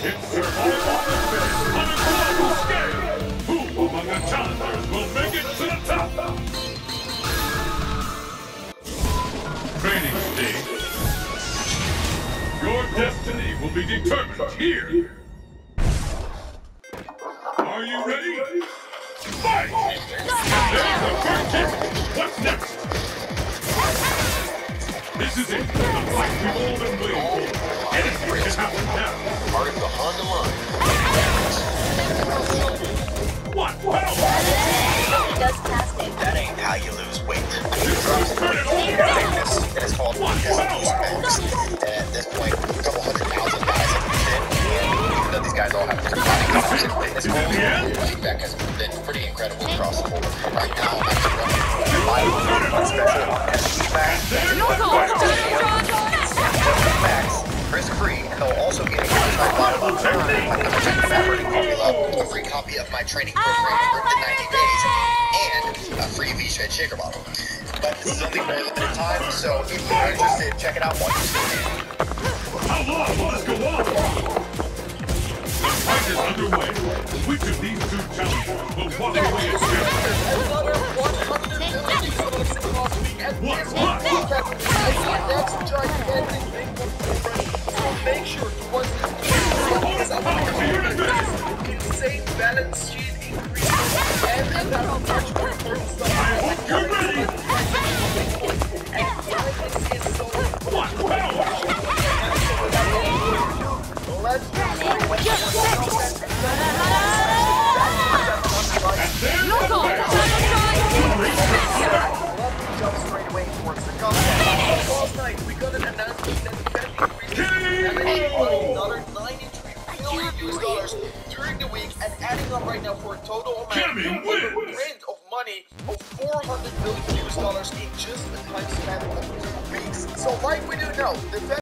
It's survival on a global scale. Who among the challengers will make it to the top? Training stage. Your destiny will be determined here. Are you ready? Fight! There's the first hit. What's next? This is it. The fight we've all been waiting for. Anything can happen now. Part of the Honda line. What? Wow! Just casting. That ain't how you lose weight. Turn it on! It is called What? Wow! and at this point, a couple 100,000 guys have been in, and even though these guys all have different body types and fitness goals, the feedback has been pretty incredible across the board. Right now, I'm actually running 5 especially on Max, risk-free, and they'll also get a a free copy of my training program for the 90 days, and a free V-Shed shaker bottle. But this is only for a limited time, so if you're interested, check it out once you see it. How long will this go on? The fight is underway. Which of these two challengers will walk away as champion? Another 100 million dollars across the weekend. What? Next gigantic thing for so make sure to watch this insane balance sheet increase and that much more important stuff. I hope you're ready! And why this is so What? Power! let's go. And there's the match! Jump straight away towards the contest. Last night we got an announcement that the bet increased another $93 million during the week and adding up right now for a total amount of money of $400 million in just a time span of 2 weeks. So like we do know, the